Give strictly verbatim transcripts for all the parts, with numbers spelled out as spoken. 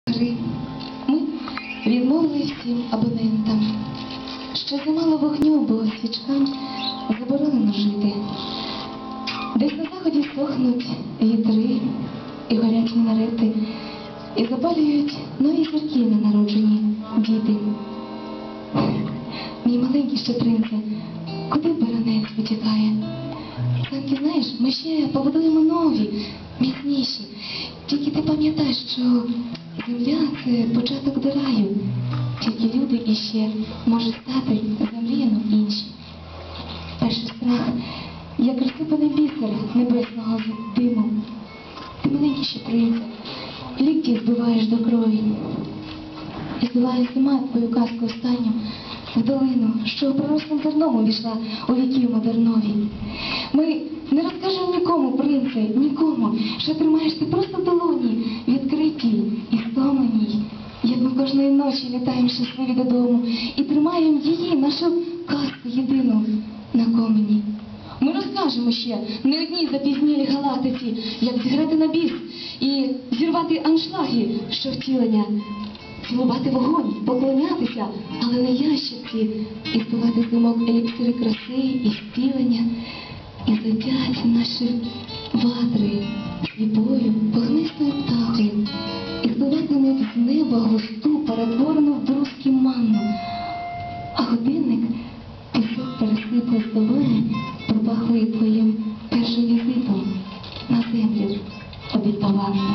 Ми відмовили всім абонентам, що замало вогню, бо свічкам заборонено жити. Десь на заході сохнуть вітри і горять мінарети, і запалюють нові зірки ненароджені діти. Мій маленький ще принце, куди баранець потікає? Санки, знаєш, ми ще побудуємо нові, міцніші. Тільки ти пам'ятаєш, що земля – це початок до раю. Тільки люди іще можуть стати замріяно інші. Перший страх, як розсипаний бісер небесного диму. Ти маленький ще принце, лікті збиваєш до крові. І збиває зима твою казку останню в долину, що пророслим зерном увійшла у віків модернові. Ми не розкажемо нікому, принце, нікому, що тримаєш ти просто в долоні, відкритій і стомленій, як ми кожної ночі літаємо щасливі додому і тримаємо її, нашу казку єдину, на комені. Ми розкажемо ще не одній запізнілій галактиці, як зіграти на біс і зірвати аншлаги, що втілення, цілувати вогонь, поклонятися, але не ящиці, і спивати зимок еліксири краси і зцілення, і злетять наші ватри сліпою, вогнистою птахою, і спливатимуть з неба густу, перетворену в друзки манну, а годинник пісок пересипле з долоні, пропахує твоїм першим візитом на землю обітованну.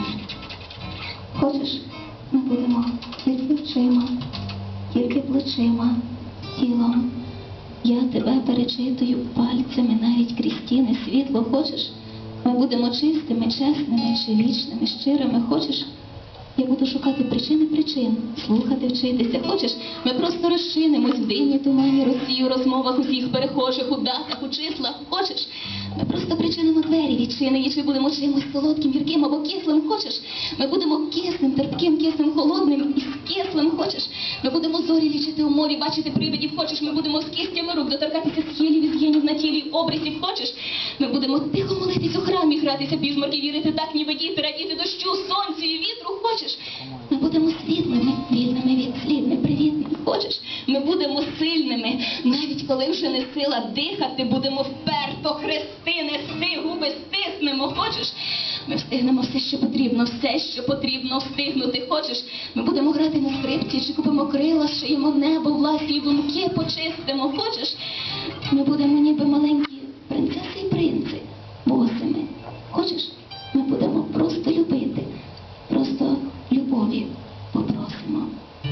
Хочеш, ми будемо тільки очима, тільки плечима, тілом. Я тебе перечитую пальцями навіть крізь стіни світло. Хочеш, ми будемо чистими, чесними чи вічними, щирими. Хочеш, я буду шукати причини причин, слухати, вчитися. Хочеш, ми просто розчинимось в димі, тумані, росі, у розмовах усіх перехожих, у датах, у числах. Хочеш, ми просто причинимо двері відчинені, чи будемо чимось солодким, гірким або кислим. Хочеш, ми будемо кисним, терпким, кисним, холодним і кислим. Хочеш, ми будемо зорі лічити у морі, бачити привидів. Хочеш, ми будемо з кістями рук доторкатися схилів і згинів на тілі, обрисів. Хочеш, ми будемо тихо молитись у храмі, гратися піжмарки, вірити так, ніби діти, радіти дощу, сонцю і вітру. Хочеш, ми будемо світлими, вільними від слід, непривітними. Хочеш, ми будемо сильними, навіть коли вже не сила дихати, будемо вперто хрести, нести, губи стиснемо. Хочеш, ми встигнемо все, що потрібно, все, що потрібно встигнути. Хочеш, ми будемо грати на скрипці, чи купимо крила, шиємо небо, власні думки почистимо. Хочеш, ми будемо ніби маленькі принцеси і принци, босими. Хочеш, ми будемо просто любити, просто любові попросимо.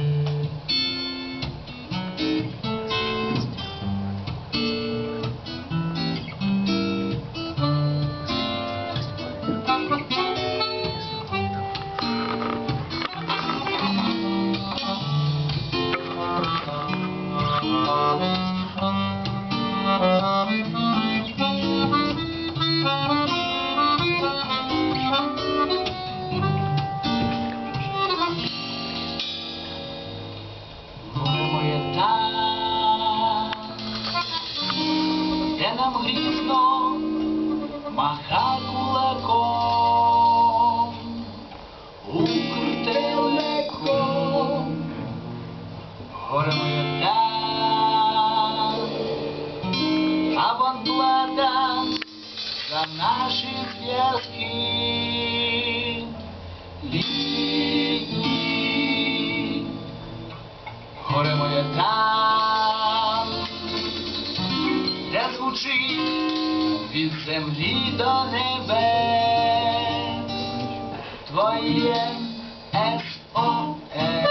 Де нам грізно маха кулаком, укрути легко, горе моє там, абонплата за наші зв'язки літні, горе моє там, де звучить від землі до небес твоє ес о ес.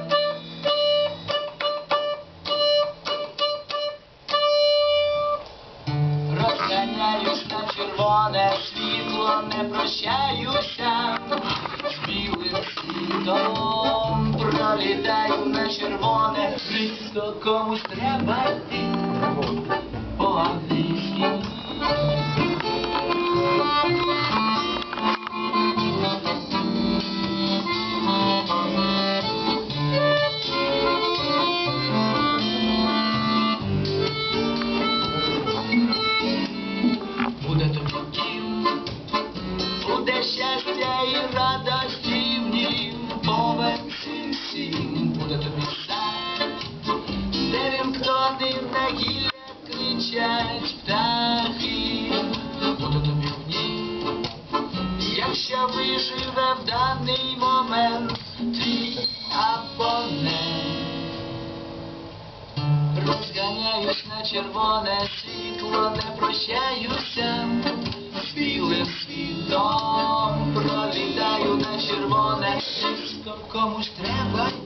Розганяюсь на червоне світло, не прощаюся з білим світом, пролітаю на червоне світло, комусь треба йти по-англійськи. Буде тобі дім, буде щастя і радості в нім, повеселі. абонемент, твій абонент. Розганяюсь на червоне світло, не прощаюся з білим світом. Пролітаю на червоне, комусь треба